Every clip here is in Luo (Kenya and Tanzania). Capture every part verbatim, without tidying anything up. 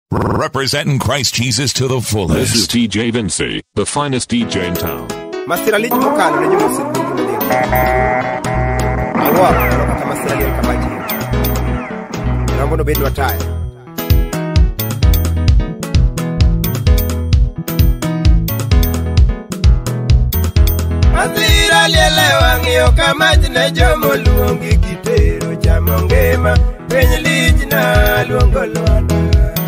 Representing Christ Jesus to the fullest. This is T J Vinci, the finest D J in town. Master Ali Mukano na nyusi ndio. Awa, kama Master Ali Kamaji. Naomba no bedu ataya. Master Ali lewangi Kamaji na jomo luongi kitero cha mongema penye lijina luongo lwana.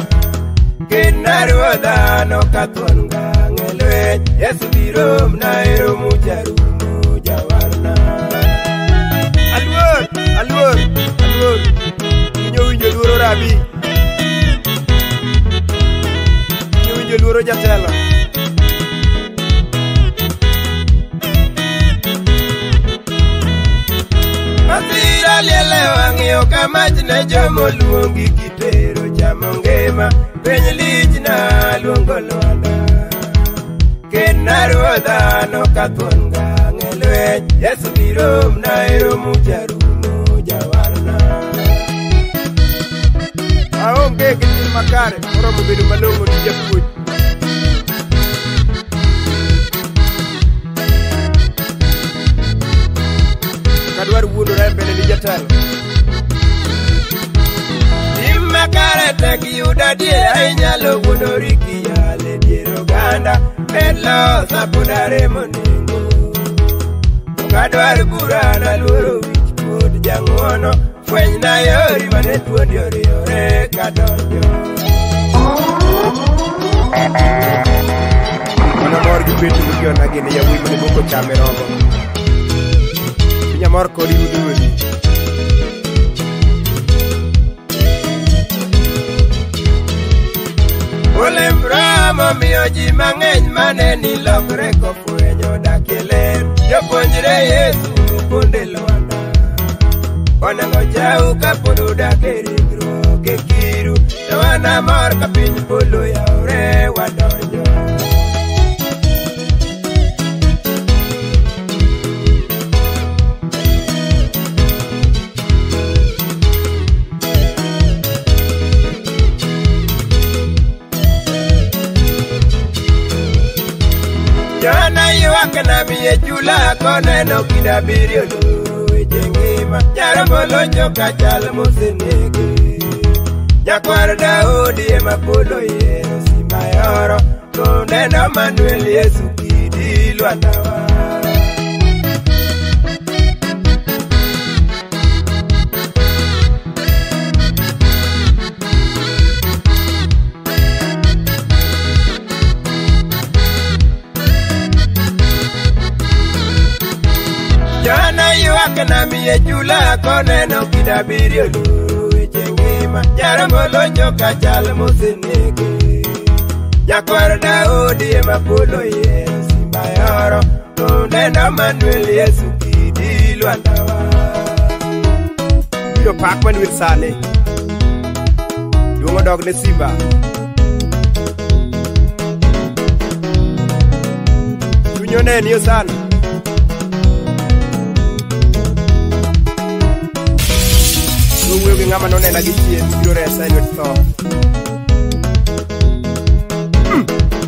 Naruoda no katonga ngelwe Yesu biro mnairo mujaru mujawarna Alwor alwor alwor Nyo winjo luoro rabi Nyo winjo luoro jatela Masira lelewa ng'iyo Kamaji ne jomo luongi kitero cha mongema penye lijina luongo lwana Kena ruodha no kathonga ngelwe Yesu biro mnairo mujaru mujawarna Aonge kitin makare Oro mubidu malongo tija kuj Kadwar wuodo rembele lijatalo Makare teki yuda die ainyalo wuodo riki yale diero ganda Medlo sapudare moningo Kadwar burana luoro wich kod jangono Fweny na yori mane tuondi yori yore kadonjo Mana mor gibetu mkiyo nagine ya wimane moko chame rogo Pinya mor kodi uduri Olem ramo miyo ji mang'eny mane ni lokre kofwenyo dakie ler Jopuonjre Yesu kuonde lwanda Onengo jau kapod udak e ringruok e kiru To wana mor ka piny polo yaore wadonjo Jana yuwak na miye chula koneno kidabirio luro weche ngima Nyarombo locho kachal mosenege Nyakwar Daudi ema polo yero simba yoro Koneno Manuel Yesu kidi lwandawa Jana yuwak na miye chula koneno kidabirio luro weche ngima Nyarombo locho kachal mosenege Nyakwar Daudi ema polo yero simba yoro Koneno Manuel Yesu kidi lwandawa Biro pak Manuel sane Duongo dog ne simba Tunyo ne niyo sana Uwe uwe ngama none lagi chie Biro resa ilwe tito Hmm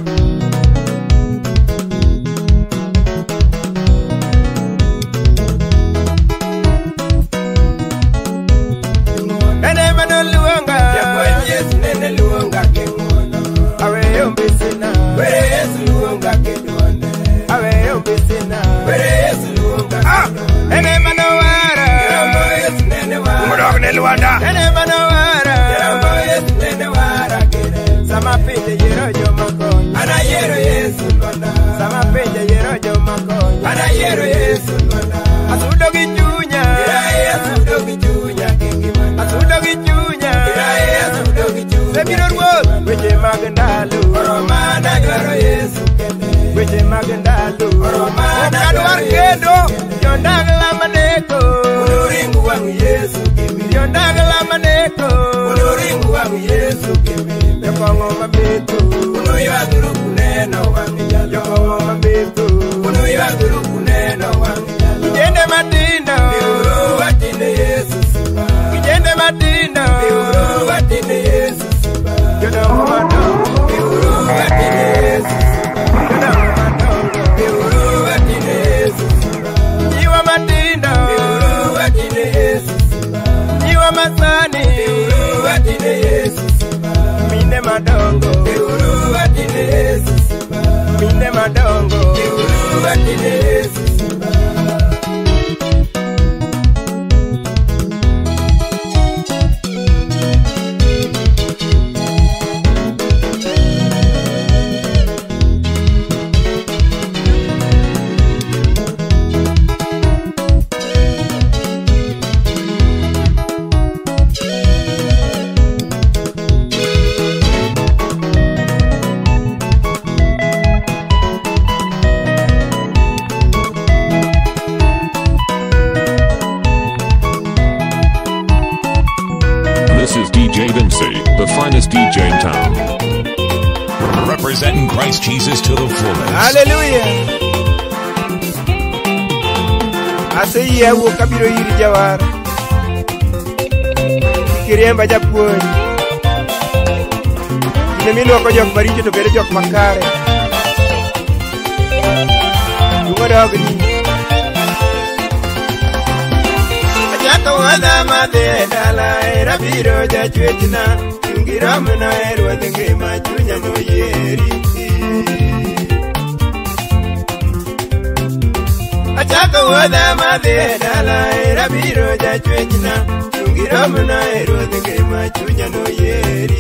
Nene mano luonga Japo Yesu nene luonga kengono Awe yombisina Were Yesu luonga kedonde Awe yombisina Were Yesu luonga Ah Nene mano wara Japo Yesu nene wara Umudog ne luanda Nene mano wara Japo Yesu nene wara kene Sama pinde yero jo makonyo Ana yero Yesu luanda Sama pinde yero jo makonyo Ana yero Yesu luanda Asudo gichunya Irae asudo gichunya kengimana Asudo gichunya Irae asudo gichunya Sebiro ruoth Weche mag ndalo Oromana dwaro Yesu kende Weche mag ndalo Oromana Okadwar kendo Yondagla maneko Unuringu wangu Yesu kimi Yondagla maneko Unuringu wangu Yesu kimi Yokongo mabeto Unuyaguru kuneno wangu jalo Yokongo mabeto Unuyaguru kuneno wangu jalo Kijende matino Biuru watine Yesu simba Kijende matino Biuru watine Yesu simba Yokongo madongo, Uru atine Yesu simba. Mine madongo, Uru atine Yesu simba. This is D J Vinci, the finest D J in town. Representing Christ Jesus to the fullest. Hallelujah. I say, yeah, woke up your ear, Jawar. Kiriamba Japun. In the middle of your marriage to very joke Macare. You were ugly. Wada made dala era biro ja chwechna ngiramna erwa denge ma chunya no yeri Achaka wada made dala era biro ja chwechna ngiramna erwa denge ma chunya no yeri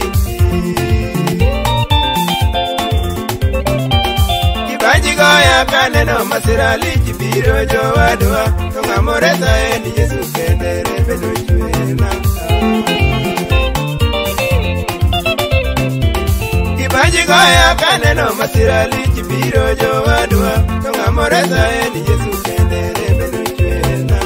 Kibaji goya kaneno masirali biro jo wadwa to ngamoresa en Yesu kende bedo chwena Kibaji goya kaneno masirali biro jo wadwa to ngamoresa en Yesu kende bedo chwena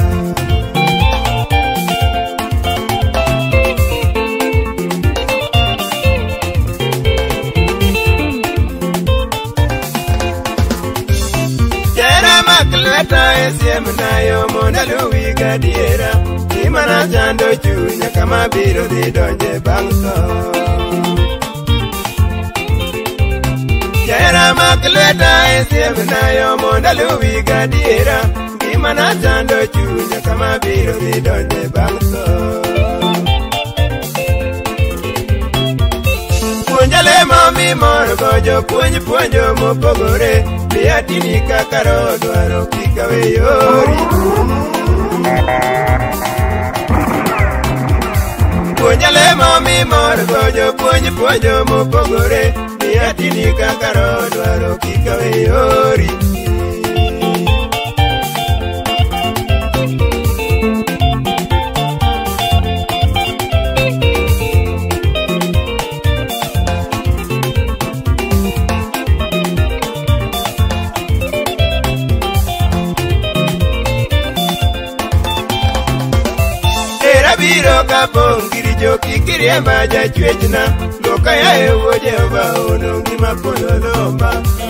Makleta esiem na yo mona luwi gadiera Imana chando chunya kama biro di donje bangso Jera makleta esiem na yo mona luwi gadiera Imana chando chunya kama biro di donje bangso Punjale mami morgo jo punj punjo mopogore Liatini kakaro dwaro kikawe yori Punjale mami morgo jo punj punjo mopogore Liatini kakaro dwaro kikawe yori Biro kapong giri joki kiriemba ja chwechna Loka ya ewo jehova ono ngima polo lomba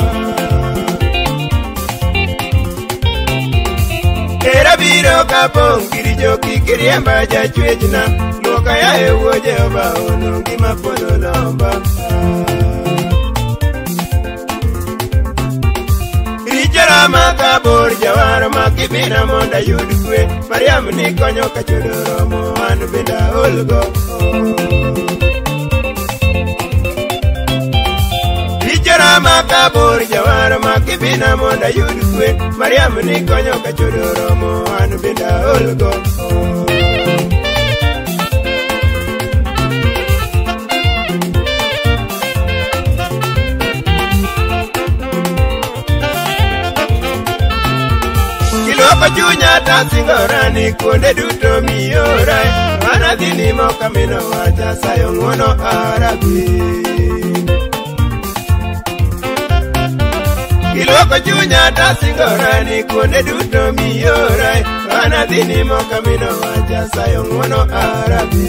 Era biro kapong giri joki kiriemba ja chwechna Loka ya ewo jehova ono ngima polo lomba Rijara makabor jawar makibina monda yudkwe Mariam ni konyo kachudoro mo anu benda olgo Rijara makabor jawar makibina monda yudkwe Mariam ni konyo kachudoro mo anu benda olgo Kiloko chunya tasingorani kuonde duto miorai Mana dhini moka mino wacha sayo ngono arabi Kiloko chunya tasingorani kuonde duto miorai Mana dhini moka mino wacha sayo ngono arabi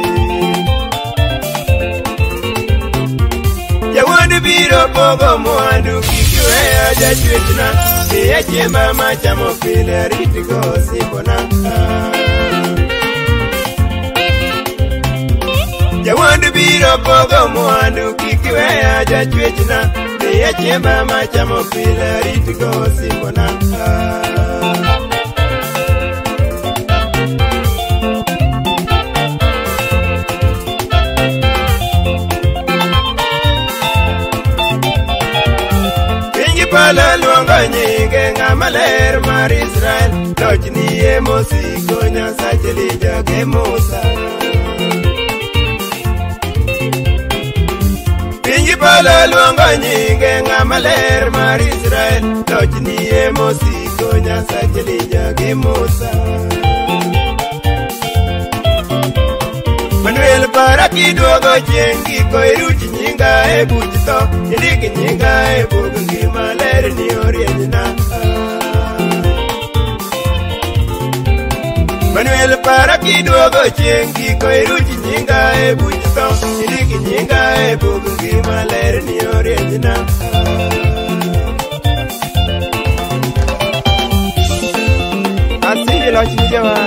Jawadu biro pogo mwandu kikiwea jachwechna Siya chemba machamo pile ritigo sipona Jawadu biro pogo mwandu kikiwea jachwechna Siya chemba machamo pile ritigo sipona pala luongo nyinge ng'ama ler mar Israel, loch nie mosiko Nyasache Elijah gi Musa. Pinji pala luongo nyinge ng'ama ler mar Israel, loch nie mosiko Nyasache Elijah gi Musa. Manuel para kiduogo chieng' giko iruch nyinga e buch tho, indik nyinga e bug ngima ler ni orieny-na. Manuel para kiduogo chieng' giko iruch nyinga e buch tho, indik nyinga e bug ngima ler ni orieny-na. Asili loch ni jawar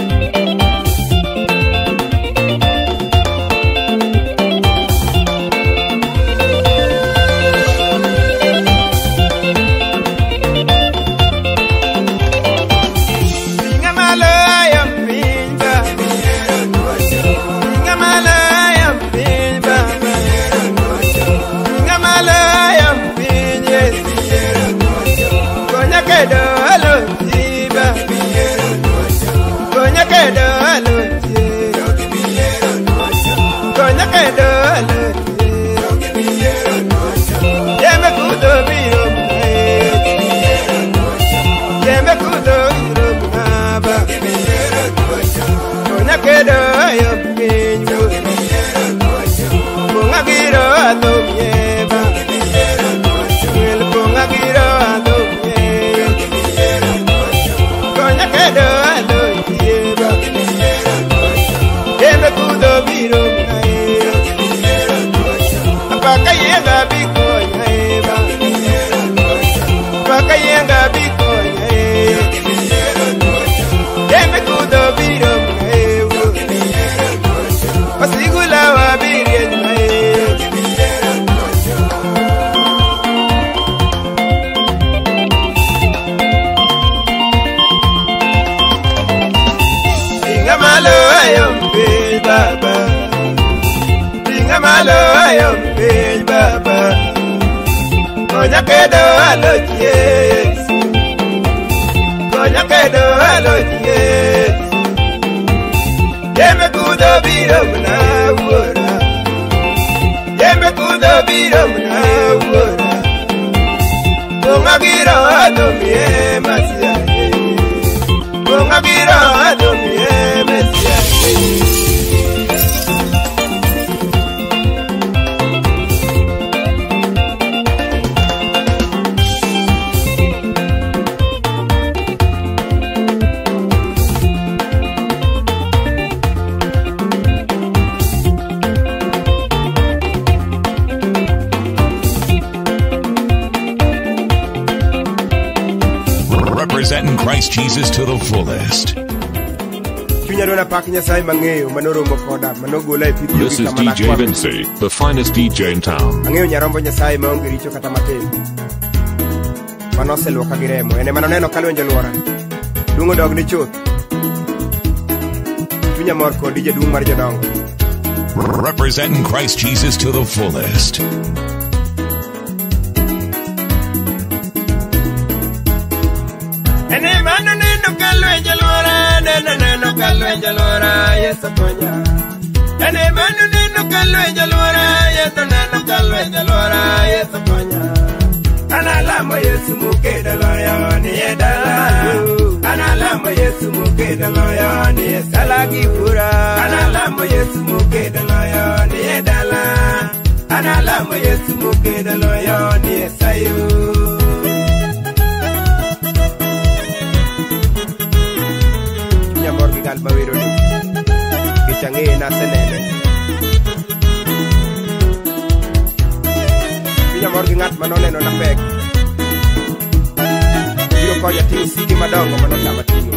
representing Christ Jesus to the fullest. This is D J Vinci, the finest D J in town. Representing Christ Jesus to the fullest. Analamo Yesu mukeda loyo ni edala. Analamo Yesu mukeda loyo ni esalagi pura. Analamo Yesu mukeda loyo ni edala. Analamo Yesu mukeda loyo ni esayo. Nyamor gigal bawiro ni gichange na senene. Nyamor gingat manoneno na pek. Biro konya tingi siki madongo manota matingo.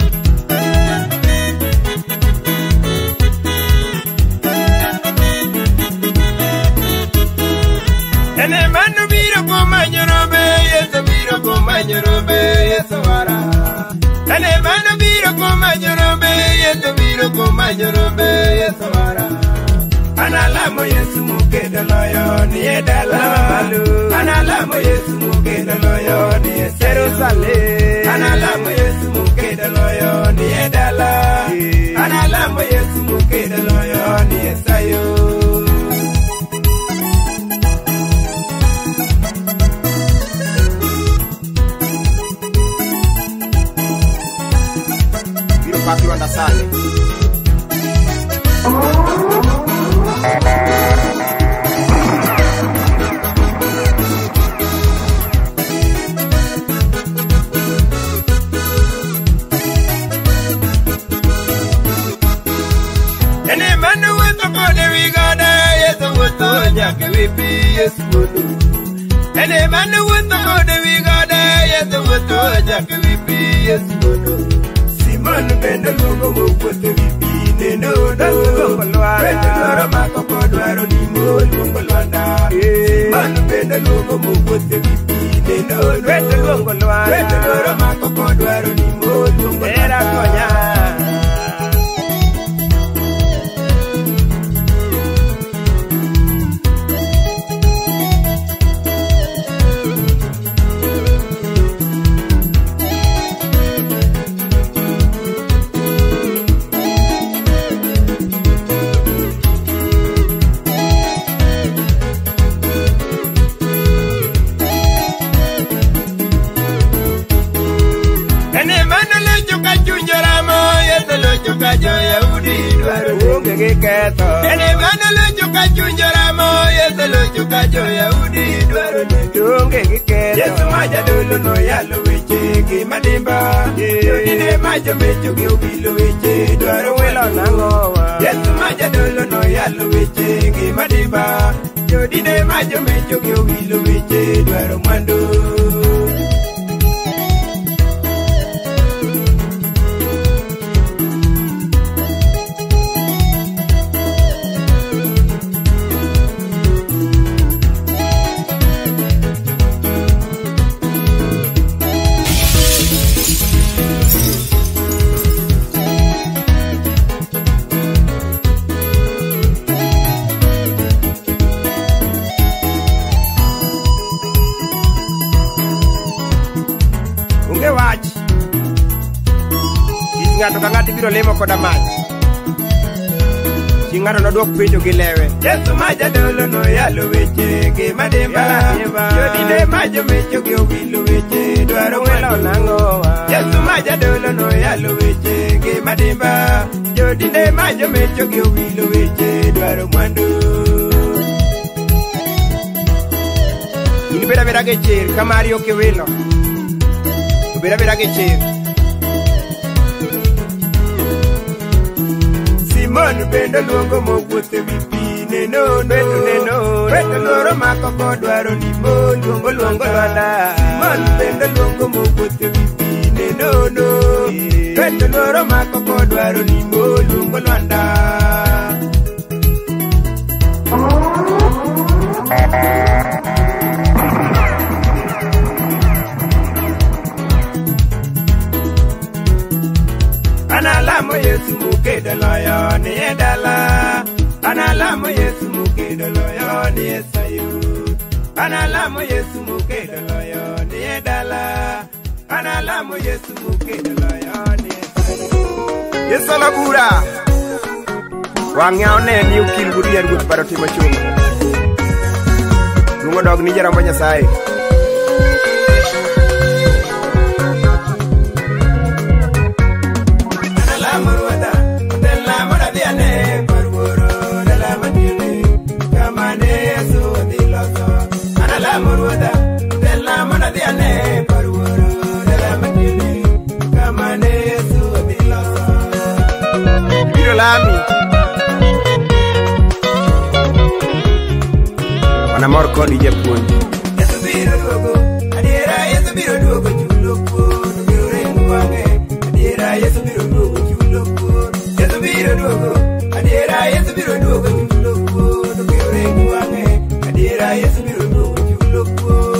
Ene manu biro kumanyorobe, yeso biro kumanyorobe, yeso wara. Ene manu biro kumanyorobe, yeso biro kumanyorobe, yeso wara. Analamo Yesu mukeda loyo ni edala. Analamo Yesu mukeda sale. Analamo Yesu mukeda loyo ni edala. Analamo Yesu mukeda loyo ni esayo. Biro paki wanda sale. Any man who wants to go there, we got there. Yes, I was to Jack, we be yes, good. Any man who wants to go there, we got there. Yes, I was to Jack, we be yes, good. Simon Ben, the logo with the V P, no, no, no, Marco Podwaro, Nimo, Lungolanda. Simon Ben, the logo with the V P, no, no, no, Marco Podwaro, Nimo, Lungolanda. Any man lo chuka chunjara mo yeso lo chuka jo Yahudi dwaro ne donge giketo Yesu maja dolo no yalo weche gi madimba Yodine majo mecho gi obilo weche dwaro welo nangowa Yesu maja dolo no yalo weche gi madimba Yodine majo mecho gi obilo weche dwaro mwandu Ngato ka ngati biro lemo koda mach Chingano no dok penjo gi lewe Yesu maja dolo no yalo weche gi madimba Yodine majo mecho gi obilo weche dwaro welo nangowa Yesu maja dolo no yalo weche gi madimba Yodine majo mecho gi obilo weche dwaro mwandu Ini beda beda ge chir kamari oke welo Beda beda ge chir Simon bendo luongo mowuothe wi pi neno neno neno Beto loro mako kodwaro ni mo luongo luongo lwanda Simon bendo luongo mowuothe wi pi neno no Beto loro mako kodwaro ni mo luongo lwanda Analamo Yesu mukeda loyo ni edala Analamo Yesu mukeda loyo ni esayu Analamo Yesu mukeda loyo ni edala Analamo Yesu mukeda loyo ni esayu Yesu labura Wang'ao ne ni ukil guria ruth paro timo chuma Lungo dog ni jarambo Nyasaye Lami Wana morko ni jepuon Yesu biro duogo Adiera Yesu biro duogo chulo kuon Biro rengu wange Adiera Yesu biro duogo chulo kuon Yesu biro duogo Adiera Yesu biro duogo chulo kuon Biro rengu wange Adiera Yesu biro duogo chulo kuon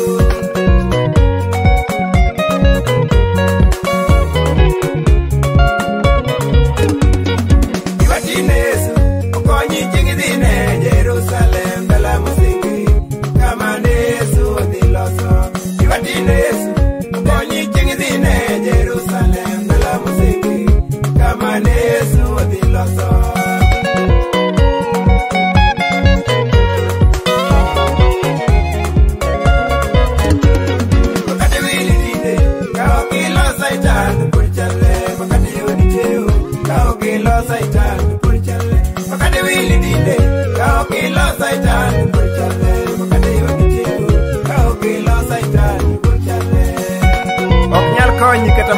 Jerusalem bela musingi kama Yesu ndiloso Iwatine Yesu konyi chingi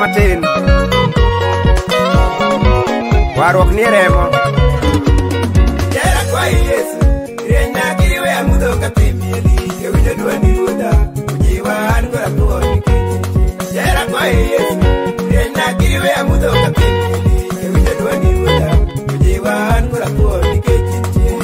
matin. Warok ni remo. Jera kwa Yesu, rena kiwe amudo katimieli, kewinjo duani ruda, ujiwa angora kuoni kechi. Jera kwa Yesu, rena kiwe amudo katimieli, kewinjo duani ruda, ujiwa angora kuoni kechi.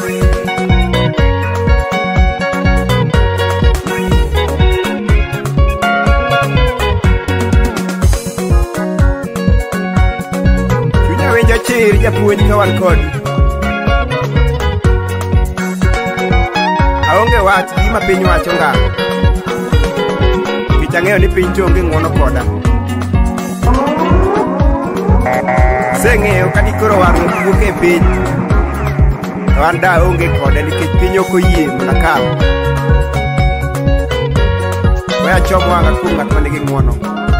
Chir japuonj ka wan kodi aonge wach gima piny wacho nga kich ang'eyo ni piny to onge ng'uono koda seng'eyo ka dikoro wang'o wuok e piny to an da onge koda nikech piny ok oyie mana kal we achom wang'a kuom ng'at manigi ng'uono.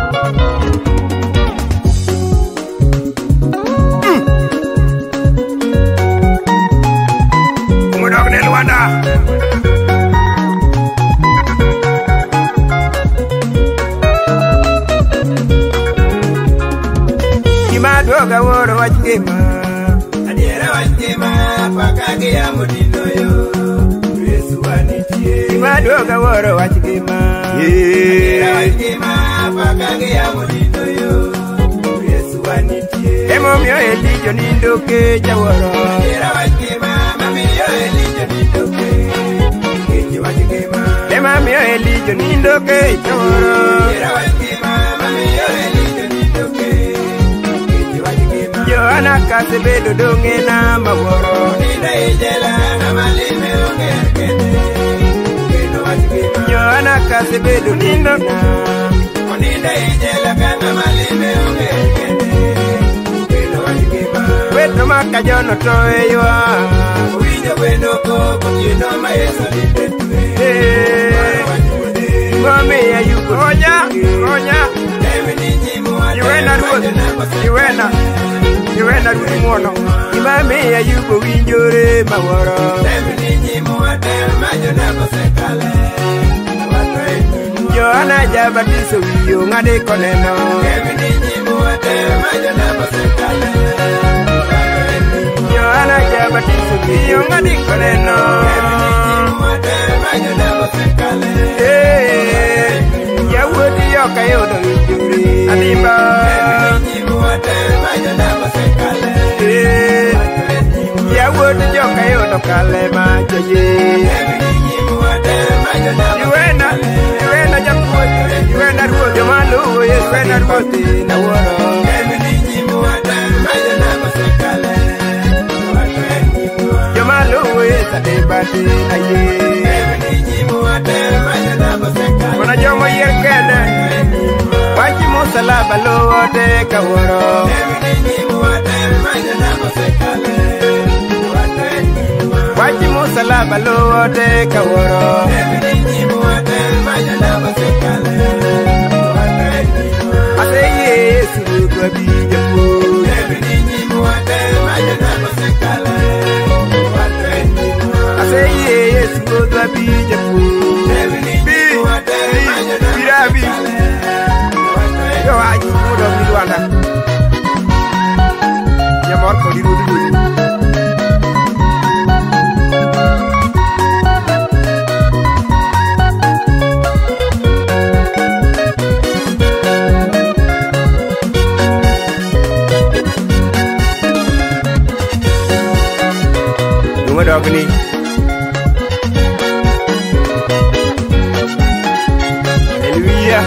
Doga woro wach ngima adiera wach ngima paka gia modino yo Yesu anitie Gima doga woro wach ngima adiera wach ngima paka gia modino yo Yesu anitie Emo mio Elijo nindo ke jaworo adiera wach ngima mami yo Elijo nindo ke keji wach ngima Ema mio Elijo nindo ke jaworo adiera wach ngima mami yo Elijo nindo ke Joana kase bedo donge na maworo Nida ijela na malime onger kene Keno wachikima Joana kase bedo nindo na Nida ijela kana malime onger kene Keno wachikima Weto maka jono toe ywa Uwijo wendo ko Kujino maeso litetwe Mami ya yuko Onya, onya Demi ninjimu Iwena ruoth, iwena Iwena ruoth ng'uono Imami ya yuko winjore maworo Demi ninjimu atel majo nako sekale Joana jabatiso wiyo ng'ade koneno Demi ninjimu atel majo nako sekale Joana jabatiso wiyo ng'ade koneno Demi ninjimu atel majo nako sekale Yawuoti yoka yodo winjore Adimba Ninjimu atel majo nako sekale Yawuoti yoka yodo kale majo ye Ninjimu atel majo nako Iwena, iwena japuoth Iwena ruoth Jomaluwo Yesu Iwena ruoth na woro Ninjimu atel majo nako sekale Jomaluwo Yesu adibati na ye Ninjimu atel majo nako sekale Wana jomo yier kende Wachi musalaba luwo te kaworo Wachi musalaba luwo te kaworo Ase Yesu lugo bija po Ase Yesu lugo bija po Birabi Yo aji mudo milwanda Nyamor ko di rudu rudu Nunga dogni Hallelujah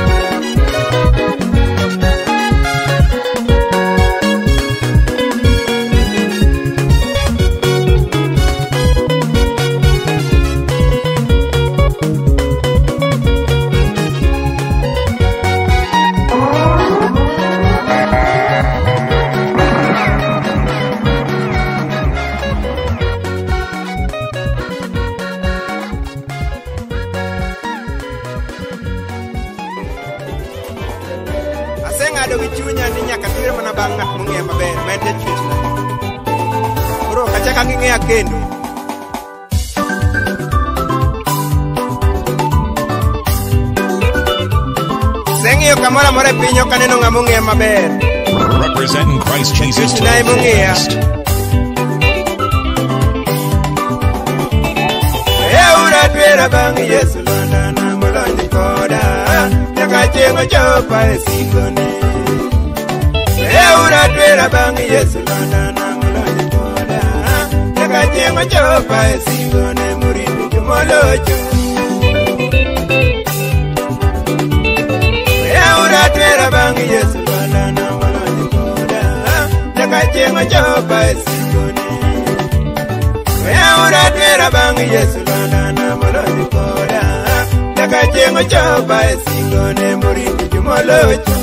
Aseng'ado gi chunya ni nyaka tir mana bang' ng'at mong'eyo maber mete chuchna koro kachaka ng'ing'eya kendo Seng'eyo kamora mora pinyo kaneno ngamunge maber. Representing Christ Jesus to the fullest. Eura twera bang Yesu landa na moloni koda. Nyaka chengo chopa esikone. Eura twera bang Yesu landa na moloni koda. Nyaka chengo chopa esikone murindu jumolochu. Eura twera bang Yesu landa na moloni koda. Nyaka chengo chopa esikone. Eura twera bang Yesu landa na moloni koda. Nyaka chengo chopa esikone murindu jumolochu.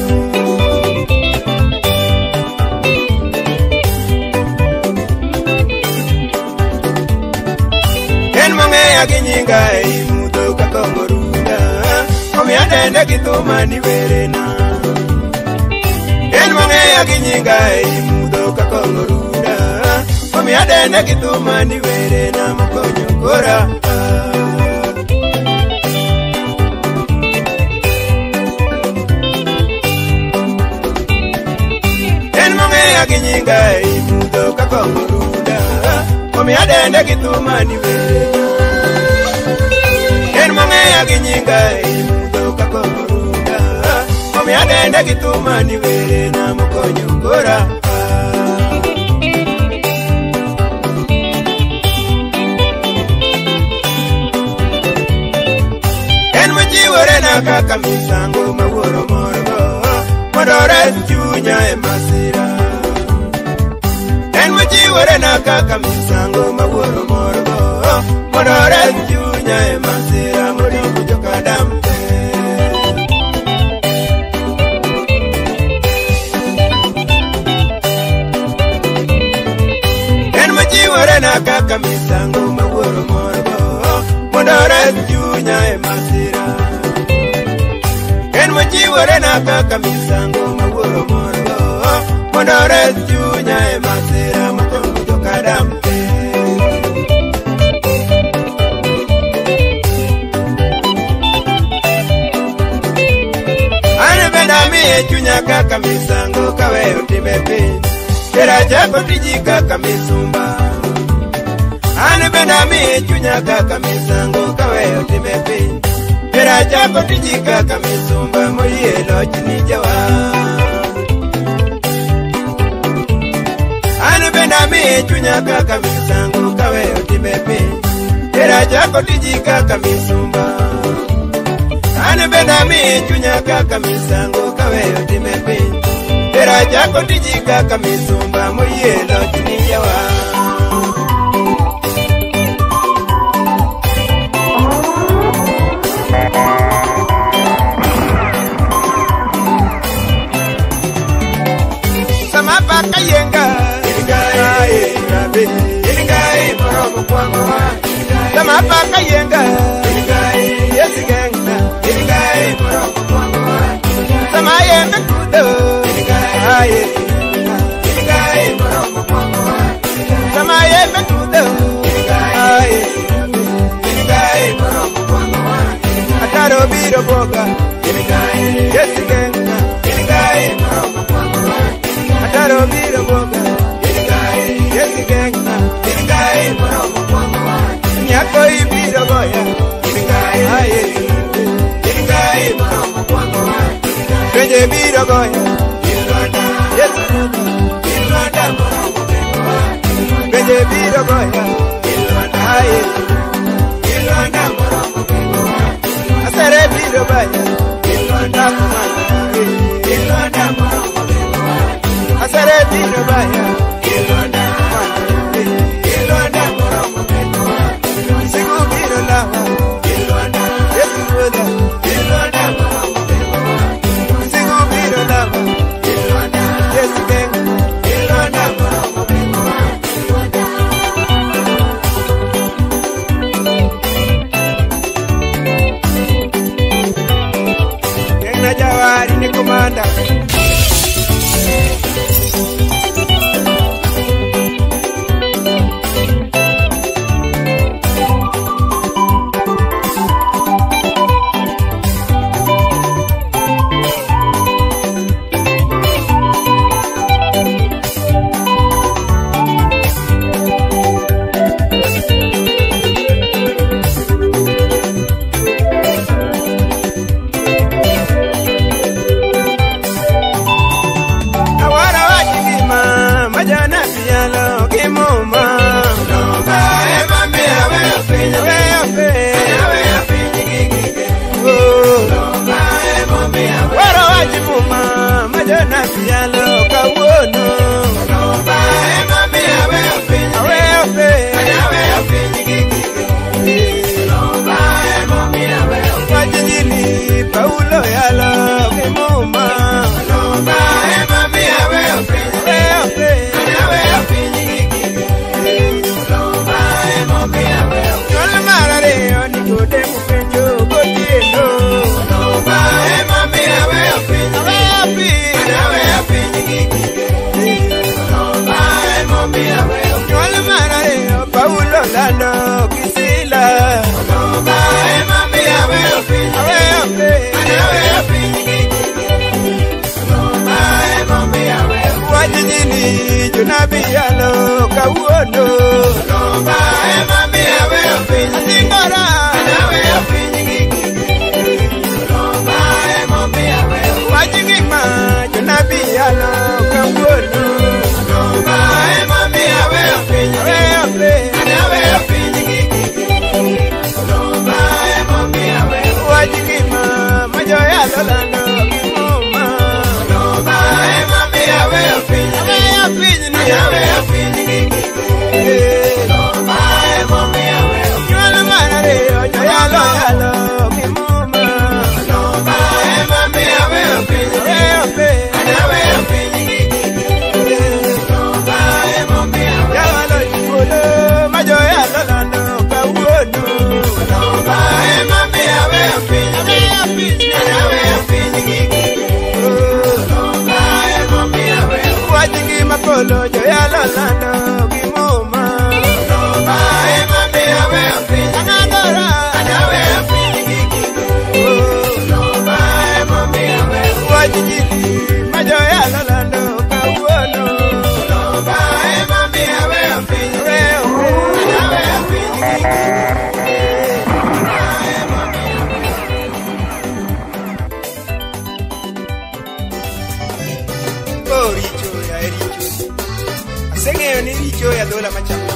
Ginyinga imudo kakomorunda Omi adende kituma ni verena En monge ya ginyinga imudo kakomorunda Omi adende kituma ni verena Mokonyo kora En monge ya ginyinga imudo kakomorunda Omi adende kituma ni verena En monge ya ginyinga imudo kakomorunda Omi adende kituma ni verena Mokonyo kora En mojiwore na kaka misango mawuoro morgo Modore chunya e masira En mojiwore na kaka misango mawuoro morgo Modore chunya e masira Murimu joka damte En mojiwore na kaka misango mawuoro morgo Modore chunya e masira En mojiwore na kaka misango mawuoro morgo Modore chunya e masira Murimu joka damte Chunya kaka misango kawe utime pin Kera chako tiji kaka misumba Ane benda mi chunya kaka misango kawe utime pin Kera chako tiji kaka misumba Moye lochi ni jawa Ane benda mi chunya kaka misango kawe utime pin Kera chako tiji kaka misumba Ane benda mi chunya kaka misango kawe utime pin Kera chako tiji kaka misumba Moye lochi ni jawa Sama paka yenga Iringai, Iringai, Iringai, moromo kwa mwa Sama paka yenga Iringai, yesi genga Iringai, moromo kwa mwa Sama yenga kudo Iringai, Iringai, moromo kwa mwa Sama yenga kudo Iringai, Iringai, moromo kwa mwa Ataro biro boga Iringai, yesi genga Iringai, moromo kwa mwa Ataro biro boga Iringai, yesi genga Iringai, moromo kwa mwa Nyako ibiro goya Iringai, Iringai, moromo kwa mwa Benje biro goya Ilwanda, yesi genga Ilwanda, moromo kwa mwa Benje biro goya Ilwanda, Ilwanda, moromo kwa mwa Asere biro baya Ilwanda, kumana Ilwanda, moromo Asare biro baya Ilwanda Ilwanda moromo kwenwa Sigu biro lawa Ilwanda Yesu wada Ilwanda moromo kwenwa Sigu biro lawa Ilwanda Yesu kenga Ilwanda moromo kwenwa Kenga jawari ni kumanda Jonabialo kawuono Lomba ema mi aweyo piny Aweyo piny Aweyo piny Lomba ema mi aweyo piny Wajinjili Paulo yalo kimuma Lomba ema mi aweyo piny Aweyo piny Aweyo piny Lomba ema mi aweyo piny Nyol marariyo ni gode mupenjo gotieno Lomba ema mi aweyo piny Aweyo piny Aweyo piny Lomba ema mi aweyo piny Nyol marariyo Paulo lalo kisila Lomba ema mi aweyo piny Aweyo piny Aweyo piny Lomba ema mi aweyo piny Wajinjili Jonabialo kawuono Lomba ema mi aweyo piny Asingora Aweyo piny Lomba ema mi aweyo piny Wajingima Jonabialo kawuono Lomba ema mi aweyo piny Aweyo piny Aweyo piny Lomba ema mi aweyo piny Wajingima majoyalo lando kimuma Lomba ema mi aweyo piny Aweyo piny Aweyo piny Lomba ema mi aweyo piny Nyuol marariyo joyalo yalo kimuma Lomba ema mi aweyo piny Aweyo piny Aweyo piny Lomba ema mi aweyo piny Yawalo jipolo majoyalo lando kawuono Lomba ema mi aweyo piny Aweyo piny Aweyo piny Lomba ema mi aweyo piny Wajingima polo joyalo lando kimuma Lomba ema mi aweyo piny Angadora Aweyo piny Lomba ema mi aweyo piny Wajinjili majoyalo lando kawuono Lomba ema mi aweyo piny Aweyo piny Aweyo piny Oh richo ya richo Iseng'eyo ni richo ya dhola machamo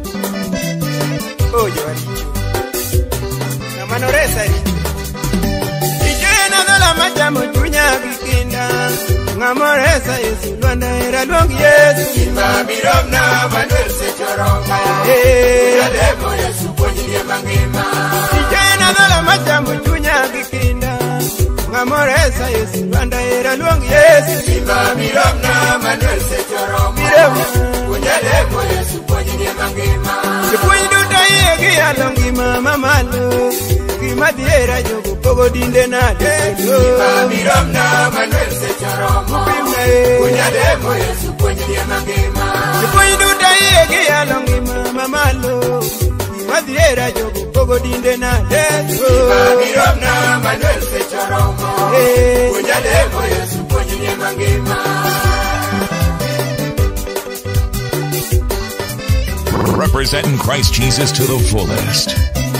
Oh yo richo Ng'ama noresa richo Richo en dhola machamo chunya gikinda Ng'ama oresa Yesu Lwanda era luong Yesu Gima biromna Manuel sechoroma Yademo Yesu puonjnie mangima Richo en dhola machamo chunya gikinda Ng'ama oresa Yesu Lwanda era luong Yesu Gima biromna Manuel sechoroma Yademo Yesu puonjnie mangima Jopuonj duto yie giyalo ngima mamalo Gima diera jogo pogo dinde nade Gima biromna Manuel sechoroma Yademo Yesu puonjnie mangima Jopuonj duto yie giyalo ngima mamalo Gima diera jogo pogo dinde nade Gima biromna Manuel sechoroma Yademo Yesu puonjnie mangima Representing Christ Jesus to the fullest.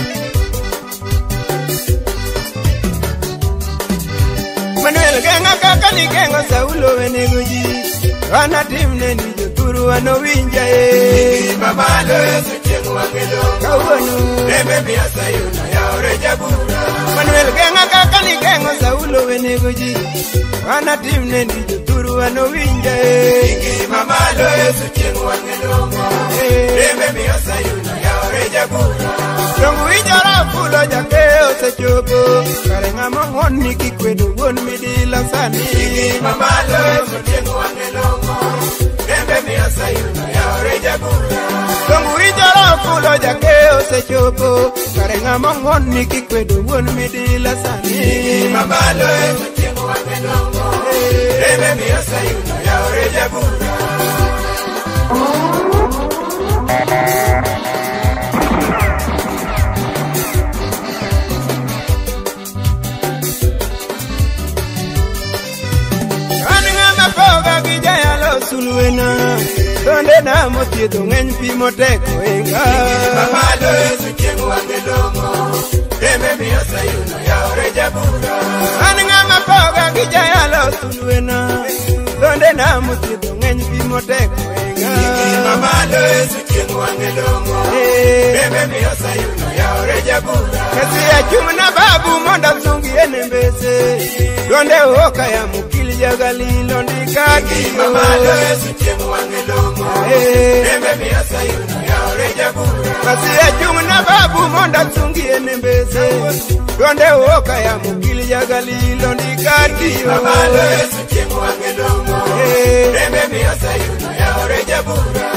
Manuel genga kaka ni genga Saulo wenego ji Wana timne ni joturu anowinja e Mamalo Yesu chieng' wangelo Kawuono Rembe miya Sayuna yaore jabura Manuel genga kaka ni genga Saulo wenego ji Wana timne ni joturu anowinja e Mamalo Yesu chieng' wangelo Rembe miya Sayuna yaore jabura Dongu ijara fulo jakeo sechopo Kare ng'ama ng'on ni kikwedo wuon midila sani Mamalo Yesu chieng' wang'elongo Rembe miya Sayuna yaore jabura Dongu ijara fulo jakeo sechopo Kare ng'ama ng'on ni kikwedo wuon midila sani Mamalo Yesu chieng' wang'elongo Rembe miya Sayuna yaore jabura Sulwena Donde namo tieto ng'eny pi moteko inga Mamalo Yesu chieng' wang'elongo Rembe miya Sayuna yaore jabura An ng'ama poga gi jayalo sulwena Donde namo tieto ng'eny pi moteko inga Mamalo Yesu chieng' wang'elongo Rembe miya Sayuna yaore jabura Kasi achung' na babu monda sungi ene mbese donde oka ya mukili ya galilo ndikati mamalo Yesu chiemu wangelongo nembe miasa yuno ya oreja bura kasi ya chungu na babu monda tsungie nembeze donde oka ya mukili ya galilo ndikati mamalo Yesu chiemu wangelongo nembe miasa yuno ya oreja bura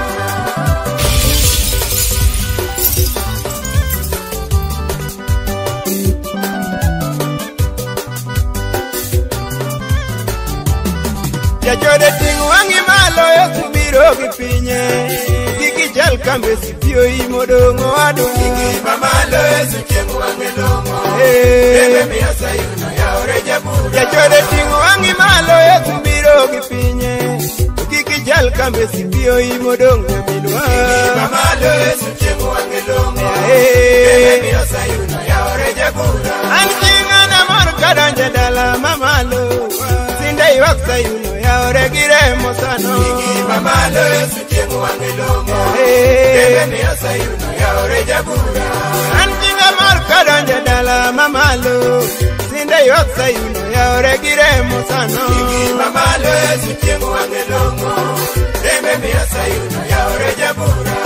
ya jode tingu wangi malo Yesu biro kipinye kiki jal kambe sipio imodongo adu kiki mamalo Yesu chiemu wangelongo nembe miasa yuno ya oreja bura ya jode tingu wangi malo Yesu biro kipinye kiki jal kambe sipio imodongo minwa kiki mamalo Yesu chiemu wangelongo nembe miasa yuno ya oreja bura anjinga na mor kadanja dala mamalo sindai waksa yuno ya oregire mosano kiki mamalo Yesu chiemu wangelongo nembe miasa yuno ya oreja bura anjinga mor kadanja dala mamalo sindai waksa yuno ya oregire mosano kiki mamalo Yesu chiemu wangelongo nembe miasa yuno ya oreja bura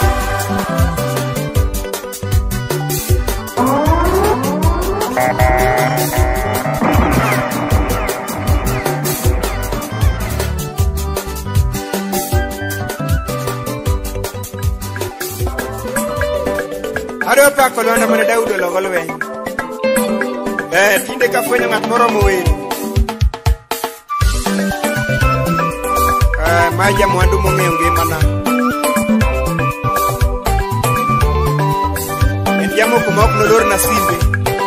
Ado pa kolona mane Daudo logol wen. Eh tinde ka fwenyo ngat moro moweni. Eh maja mwandu mong'eyo ngimana. Endiamo kuma ok nolor na simbe.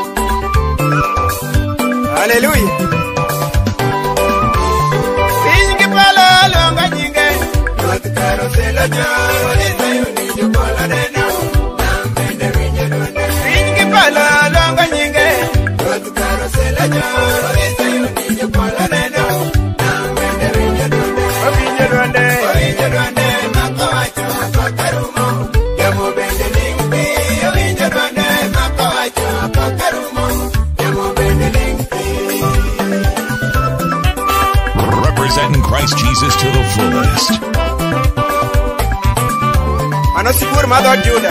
Hallelujah. Ingi pala longa nyinge. Not caro se la llama de sayuni yo pola de no. Pala longa nyinge Not caro se la llama de sayuni yo pola de no. Namende viña donde Ovinye donde Ovinye donde Mako wacho mako karumo Yamo bende lingpi Ovinye donde Mako wacho mako karumo Yamo bende lingpi Representing Christ Jesus to the fullest. Mano sigur madho Juda.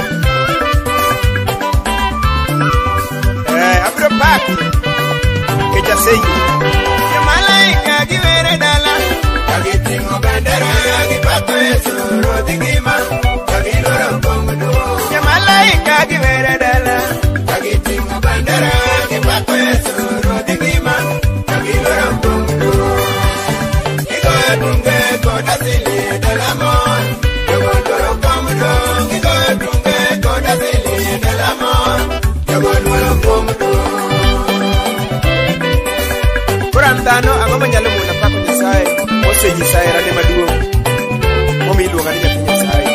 Eh abro pak que ya sei. Ya malaika givere dala. Kagitingo bandera Gipato Yesu rodigima Kagiloro komudo Ya malaika givere dala. Kagitingo bandera Gipato Yesu rodigima Kagiloro komudo Iko edunge koda sili delamon Yogo doro komudo Iko edunge koda sili delamon Yogo doro komudo Kurantano ang'o manyalo mona pako Nyasaye ose Nyasaye rane maduong' momi iluonga ni nyathi Nyasaye.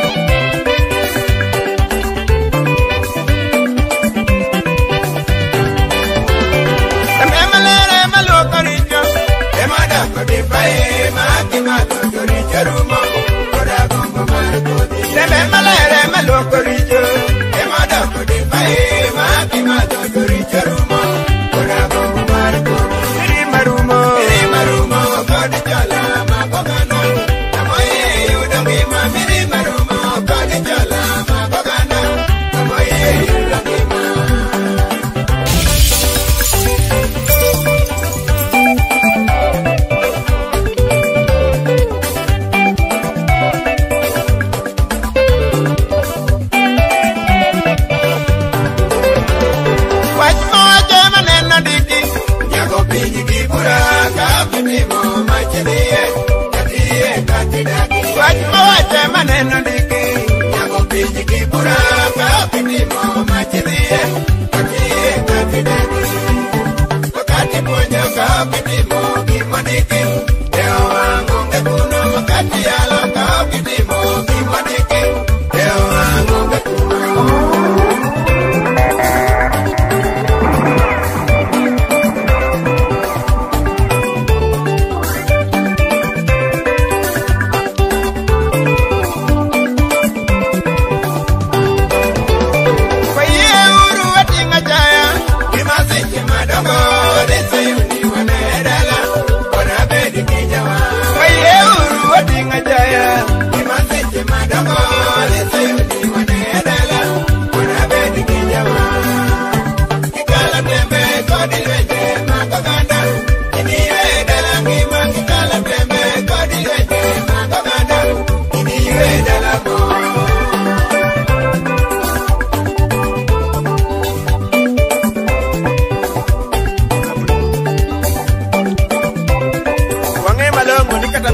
Ema lere maluoko richo Ema dako di pae Maki mato jori charumo Koda gombo mar kodi Ema lere maluoko richo Ema dako di pae Maki mato jori charumo Koda gombo mar kodi Iri marumo Iri marumo kodi chala mabogano Amoye yudo ngima Iri marumo kodi chala mabogano Amoye yudo ngima wach mowacho maneno diki Nyago pinyi kibura kapitimo machidie Katie katidagi wach mowacho maneno diki Nyago pinyi kibura kapitimo machidie Katie katidagi Wakati ponyo kapitimo kimoniki Deo wangu ngekuno wakati yalo kapitimo kimoniki Deo wangu ngekuno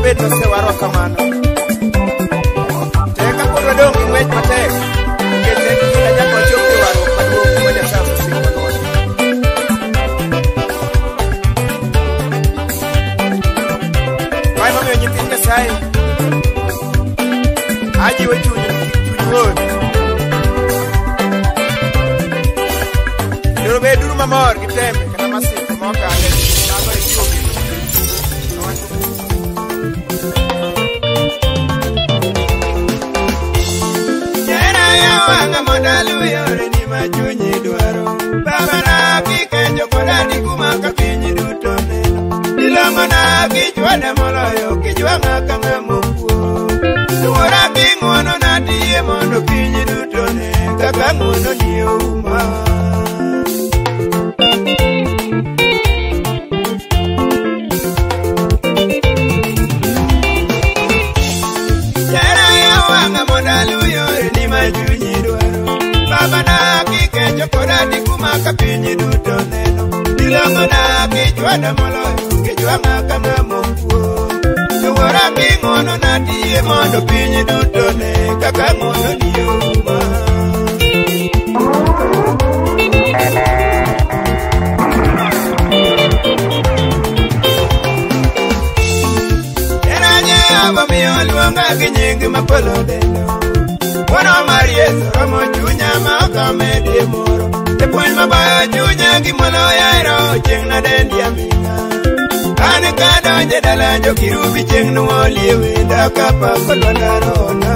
bedo se waro kamano te ka ko do ngi wech mate ke te ki na ko choki waro ka do ko ja sa si ko no wai ma ngi tin ka sai aji we tu tu wo duro be duro mamor kitembe kana masiko mo ka ale na ba yu Wanga modalu yore ni machunyi dwaro Baba na kikenjo kodani kumaka pinyi duto neno Dilongo na kichwada moloyo kichwanga kanga mokwo Tuwara kingwono na tiye mondo pinyi duto ne Kaka ngono ni uma Yara ya wanga modalu yore ni machunyi Baba na kikenjo kodani kumaka pinyi duto neno Dilongo na kichwada moloyo kichwanga kanga mokwo Tuwara kingono na tiye mondo pinyi duto ne Kaka ngono ni uma Enanye aba miyoluanga kinyingi mapolo deno Wono Mariyesu romo chunya ma okamedi moro Epuny mabayo chunya gimolo yairo cheng na dendi amina Ane kadonje dala jo kirubi cheng nuoli wenda kapa kolwanda rona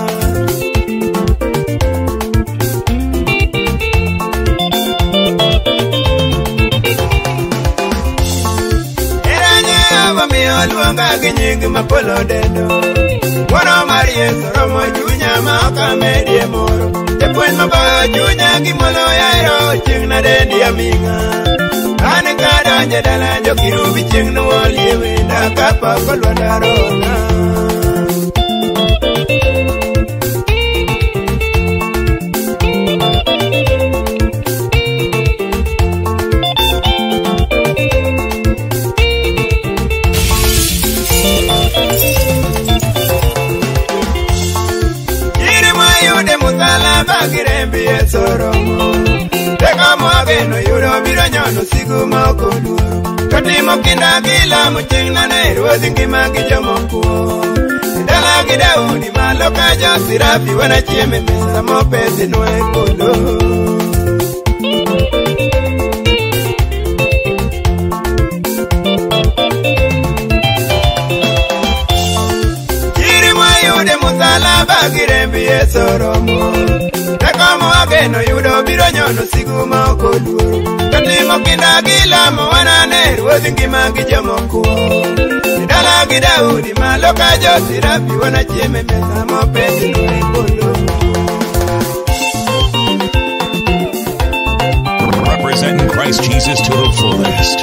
Eranye ava miyo luonga kinyingi mapolo dendo Wono Mariyesu romo chunya ma okamedi moro Epuny mabayo chunya gimolo yairo cheng na dendi amina Ane kadonje dala jo kirubi cheng nuoli wenda kapa kolwanda rona Iri mayude musala bagirembi esoromo Teka mwageno yuro biro nyono sigu maokoluoro Katimo kinda gila mching na nairuozi ngima kijomo kuo Dala gidaudi malo kajo sirafi wana chieme mesa mopesi nwe kolo Kiri mwayude musala bagirembi esoromo Teka mwageno yudo biro nyono sigu maokoluoro Katimo kinda gila mwana nairuozi ngima kijomo kuo Dala gidaudi malo kajo sirafi wana chieme mesa mopesi nwe kolo Representing Christ Jesus to the fullest.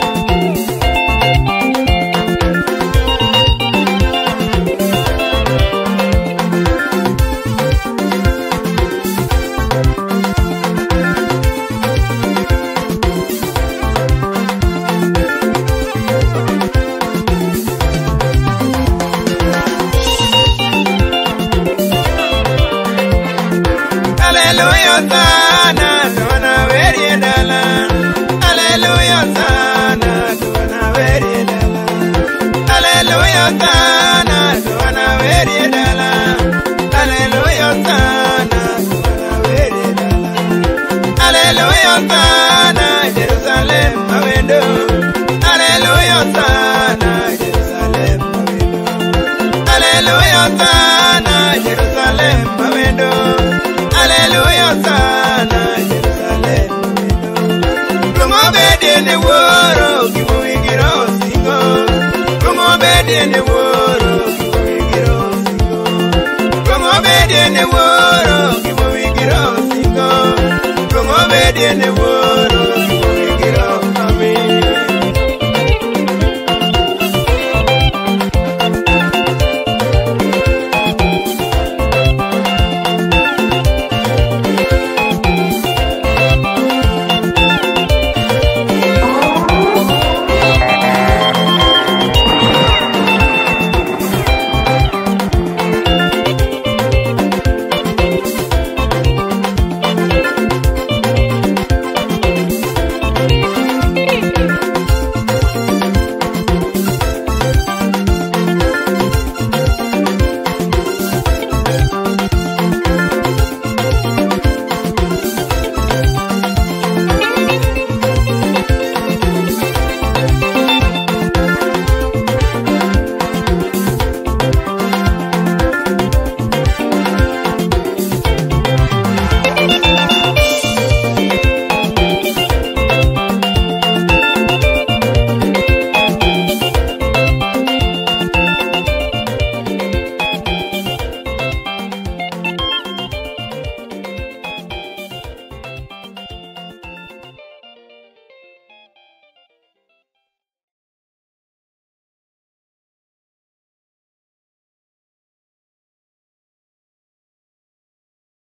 Hallelujah sana tuna veri dala Hallelujah sana tuna veri dala Hallelujah sana tuna veri dala Hallelujah sana tuna veri dala Hallelujah sana Jerusalem mawendo Hallelujah sana Jerusalem mawendo Hallelujah sana Jerusalem mawendo Hallelujah sana Jerusalem Como obediente woro Como igiro singo Como obediente woro Como igiro singo Como obediente woro Como igiro singo Como obediente woro